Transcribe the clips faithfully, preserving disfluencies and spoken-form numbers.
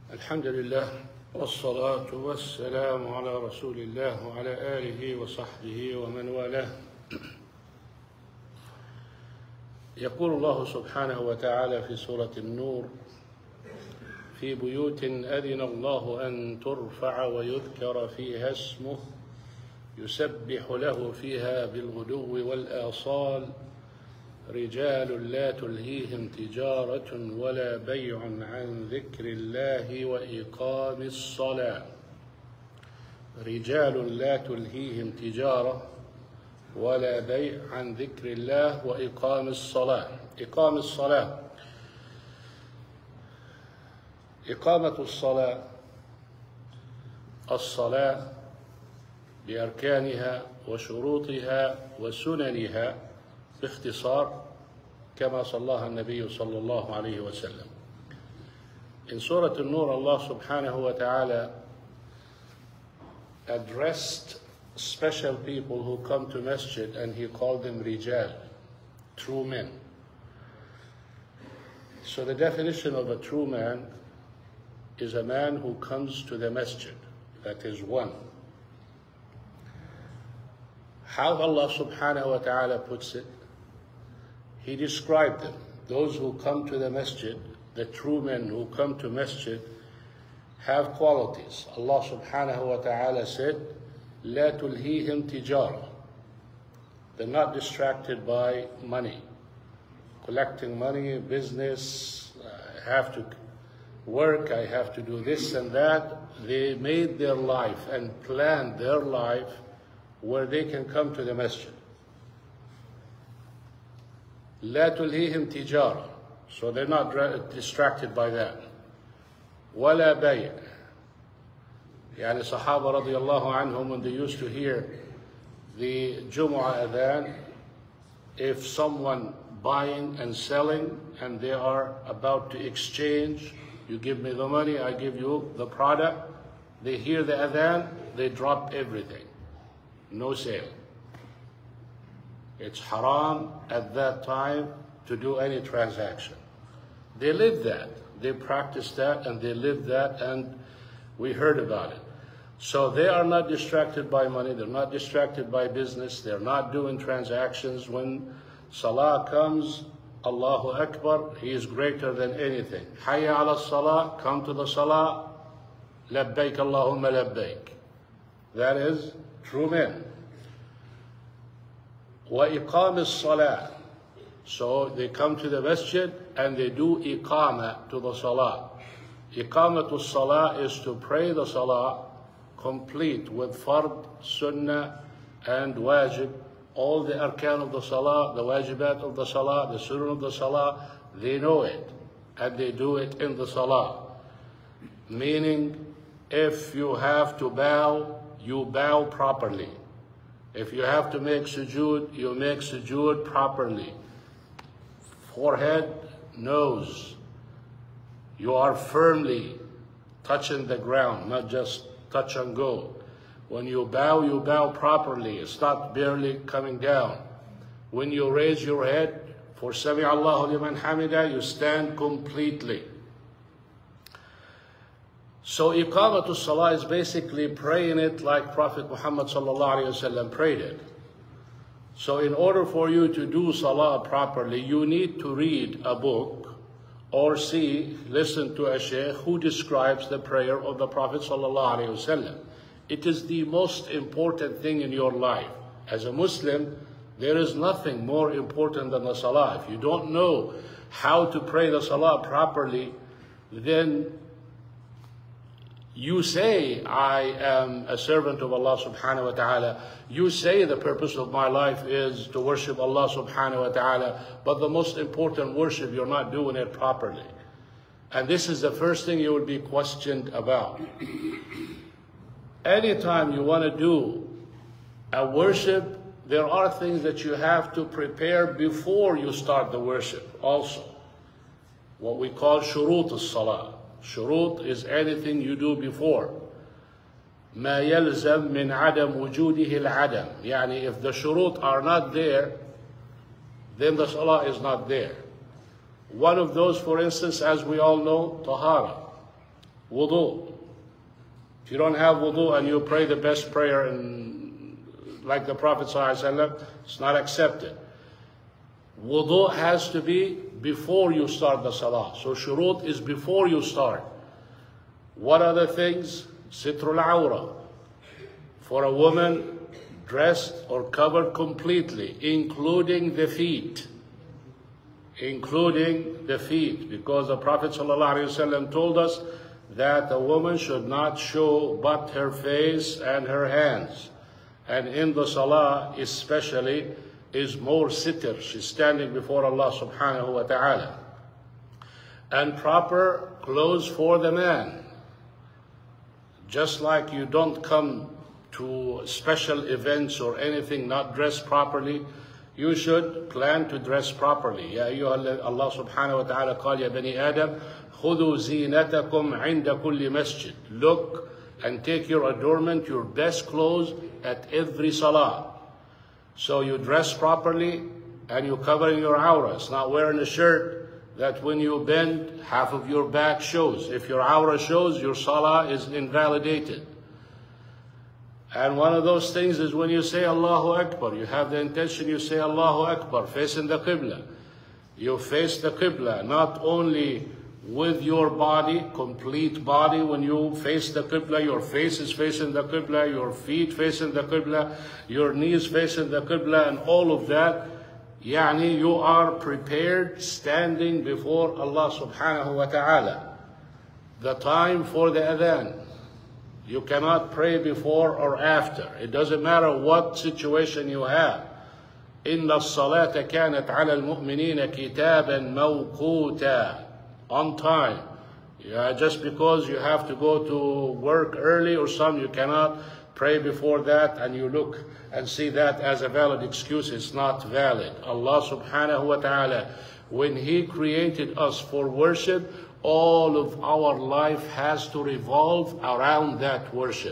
الحمد لله والصلاة والسلام على رسول الله وعلى آله وصحبه ومن والاه. يقول الله سبحانه وتعالى في سورة النور: في بيوت أذن الله أن ترفع ويذكر فيها اسمه يسبح له فيها بالغدو والآصال رجال لا تلهيهم تجارة ولا بيع عن ذكر الله وإقام الصلاة. رجال لا تلهيهم تجارة ولا بيع عن ذكر الله وإقام الصلاة. إقام الصلاة، إقامة الصلاة، الصلاة بأركانها وشروطها وسننها باختصار كما صلاها النبي صلى الله عليه وسلم. In Surah An-Nur, Allah subhanahu wa ta'ala addressed special people who come to masjid, and He called them rijal, true men. So the definition of a true man is a man who comes to the masjid. That is one. How Allah subhanahu wa ta'ala puts it, He described them. Those who come to the masjid, the true men who come to masjid, have qualities. Allah subhanahu wa ta'ala said, لا تلهيهم تجارة. They're not distracted by money. Collecting money, business, I have to work, I have to do this and that. They made their life and planned their life where they can come to the masjid. لا تلهيهم تجارة. So they're not distracted by that. ولا بيع. يعني Sahaba radiallahu anhum, when they used to hear the Jumu'ah adhan, if someone buying and selling and they are about to exchange, you give me the money, I give you the product, they hear the adhan, they drop everything. No sale. It's haram at that time to do any transaction. They live that. They practice that and they live that, and we heard about it. So they are not distracted by money. They're not distracted by business. They're not doing transactions. When salah comes, Allahu Akbar, He is greater than anything. Hayya ala salah, come to the salah. Labbaik Allahumma labbaik. That is true men. وَإِقَامِ الصَّلَاةِ. So they come to the masjid and they do iqama to the salah. Iqamatu salah is to pray the salah complete with fard, sunnah, and wajib. All the arkan of the salah, the wajibat of the salah, the sunnah of the salah, they know it and they do it in the salah. Meaning, if you have to bow, you bow properly. If you have to make sujood, you make sujood properly. Forehead, nose. You are firmly touching the ground, not just touch and go. When you bow, you bow properly. It's not barely coming down. When you raise your head for Sami Allahu liman hamida, you stand completely. So iqamatul salah is basically praying it like Prophet Muhammad sallallahu alaihi wasallam prayed it. So in order for you to do salah properly, you need to read a book or see, listen to a sheikh who describes the prayer of the Prophet sallallahu alaihi wasallam. It is the most important thing in your life. As a Muslim, there is nothing more important than the salah. If you don't know how to pray the salah properly, then you say, I am a servant of Allah subhanahu wa ta'ala. You say the purpose of my life is to worship Allah subhanahu wa ta'ala, but the most important worship, you're not doing it properly. And this is the first thing you will be questioned about. Anytime you want to do a worship, there are things that you have to prepare before you start the worship also. What we call shurut as-salah. Shurut is anything you do before. ما يلزم من عدم وجوده العدم. يعني if the shurut are not there, then the salah is not there. One of those, for instance, as we all know, tahara. Wudu. If you don't have wudu and you pray the best prayer in, like the Prophet ﷺ, it's not accepted. Wudu has to be before you start the salah. So shurut is before you start. What other things? Sitrul awra. For a woman dressed or covered completely, including the feet. Including the feet. Because the Prophet ﷺ told us that a woman should not show but her face and her hands. And in the salah especially is more sitr. She's standing before Allah subhanahu wa ta'ala. And proper clothes for the man. Just like you don't come to special events or anything not dressed properly, you should plan to dress properly. Ya ayyuha Allah subhanahu wa ta'ala قال يا بني آدم خذوا زينتكم عند كل مسجد. Look and take your adornment, your best clothes at every salah. So you dress properly and you cover your awras, not wearing a shirt that when you bend, half of your back shows. If your awra shows, your salah is invalidated. And one of those things is when you say Allahu Akbar, you have the intention, you say Allahu Akbar, facing the Qibla. You face the Qibla, not only with your body, complete body. When you face the Qibla, your face is facing the Qibla, your feet facing the Qibla, your knees facing the Qibla, and all of that. Yani you are prepared standing before Allah subhanahu wa ta'ala. The time for the adhan. You cannot pray before or after. It doesn't matter what situation you have. إِنَّ الصَّلَاةَ كَانَتْ عَلَى الْمُؤْمِنِينَ كِتَابًا مَوْقُوتًا. On time. Yeah, just because you have to go to work early or something, you cannot pray before that and you look and see that as a valid excuse. It's not valid. Allah subhanahu wa ta'ala, when He created us for worship, all of our life has to revolve around that worship.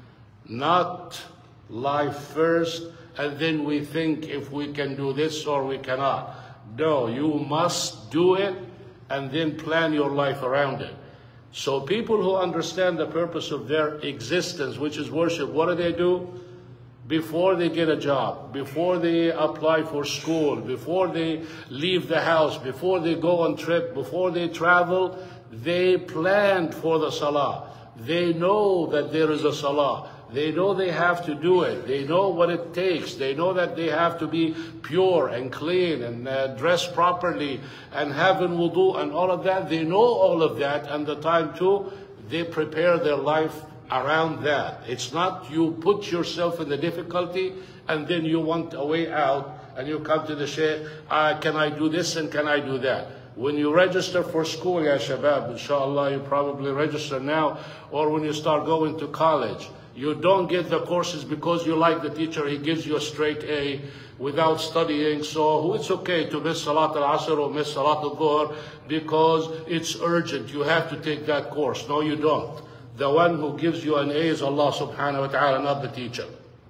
Not life first and then we think if we can do this or we cannot. No, you must do it and then plan your life around it. So people who understand the purpose of their existence, which is worship, what do they do? Before they get a job, before they apply for school, before they leave the house, before they go on trip, before they travel, they planned for the salah. They know that there is a salah. They know they have to do it. They know what it takes. They know that they have to be pure and clean and uh, dress properly and having wudu and all of that. They know all of that, and the time too, they prepare their life around that. It's not you put yourself in the difficulty and then you want a way out and you come to the shaykh, uh, can I do this and can I do that? When you register for school, ya shabab, inshallah, you probably register now, or when you start going to college, you don't get the courses because you like the teacher, he gives you a straight A without studying. So it's okay to miss Salat al-Asr or miss Salat al-Dhuhr because it's urgent. You have to take that course. No, you don't. The one who gives you an A is Allah subhanahu wa ta'ala, not the teacher.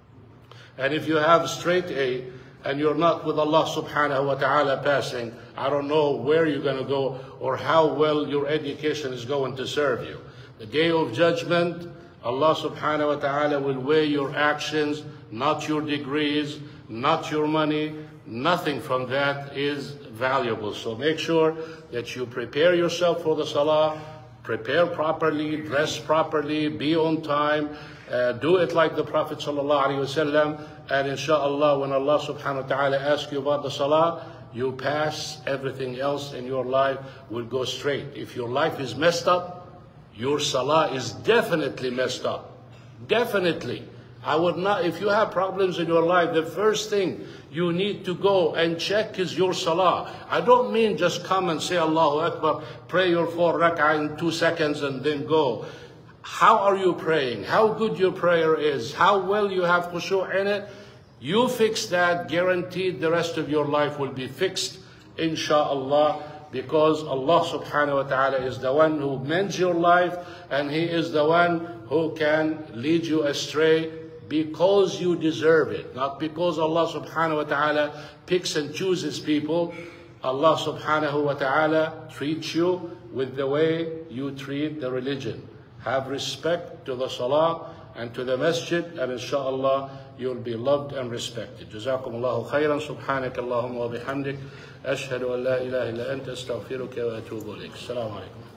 And if you have straight A and you're not with Allah subhanahu wa ta'ala passing, I don't know where you're going to go or how well your education is going to serve you. The day of judgment, Allah subhanahu wa ta'ala will weigh your actions, not your degrees, not your money. Nothing from that is valuable. So make sure that you prepare yourself for the salah, prepare properly, dress properly, be on time, uh, do it like the Prophet sallallahu alaihi wasallam, and inshallah when Allah subhanahu wa ta'ala asks you about the salah, you pass, everything else in your life will go straight. If your life is messed up, your salah is definitely messed up. Definitely. I would not, if you have problems in your life, the first thing you need to go and check is your salah. I don't mean just come and say Allahu Akbar, pray your four rak'ah in two seconds and then go. How are you praying? How good your prayer is? How well you have khushu' in it? You fix that, guaranteed the rest of your life will be fixed, insha'Allah, because Allah subhanahu wa ta'ala is the one who mends your life and He is the one who can lead you astray because you deserve it, not because Allah subhanahu wa ta'ala picks and chooses people. Allah subhanahu wa ta'ala treats you with the way you treat the religion. Have respect to the salah and to the masjid, and inshallah you'll be loved and respected. جزاكم الله خيرا. سبحانك اللهم وبحمدك أشهد أن لا إله إلا أنت أستغفرك وأتوب إليك. السلام عليكم.